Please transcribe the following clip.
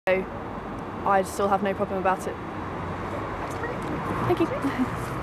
So I still have no problem about it. Thank you.